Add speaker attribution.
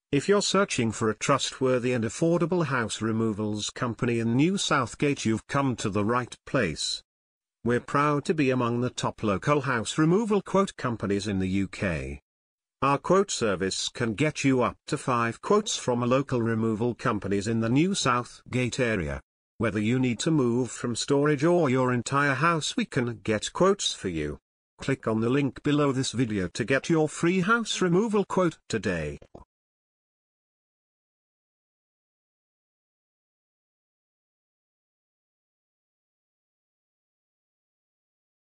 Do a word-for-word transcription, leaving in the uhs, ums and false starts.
Speaker 1: If you're searching for a trustworthy and affordable house removals company in New Southgate, you've come to the right place. We're proud to be among the top local house removal quote companies in the U K. Our quote service can get you up to five quotes from a local removal companies in the New Southgate area. Whether you need to move from storage or your entire house, we can get quotes for you. Click on the link below this video to get your free house removal quote today.